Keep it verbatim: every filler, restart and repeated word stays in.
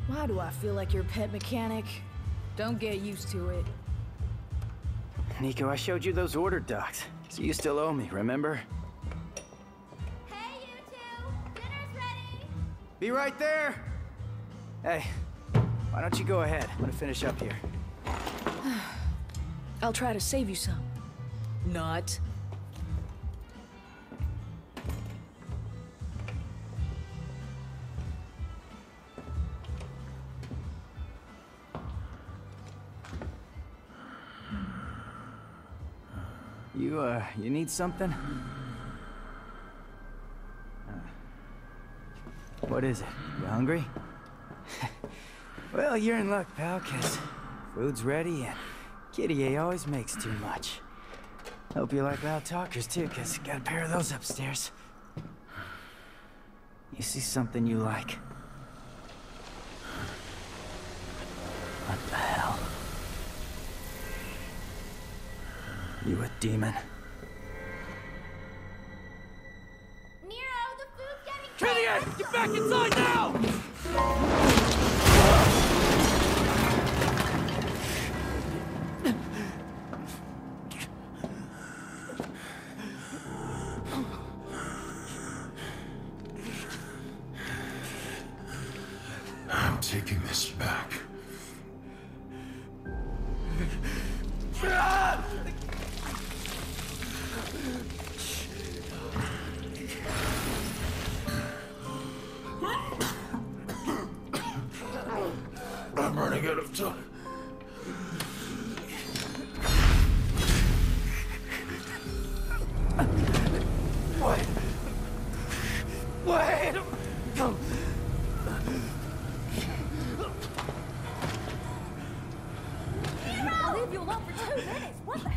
Why do I feel like your pet mechanic? Don't get used to it. Nico, I showed you those order docs, so you still owe me, remember? Hey, you two! Dinner's ready! Be right there! Hey, why don't you go ahead? I'm gonna finish up here. I'll try to save you some. Not. You, uh, you need something? Uh, what is it? You hungry? Well, you're in luck, pal, 'cause food's ready and Kitty A always makes too much. Hope you like loud talkers, too, 'cause got a pair of those upstairs. You see something you like? What the hell? You a demon? Nero, the food's getting Kenny, get back inside now! I'm taking this back. I'm running out of time. Wait! Wait! I'll leave you alone for two minutes. What the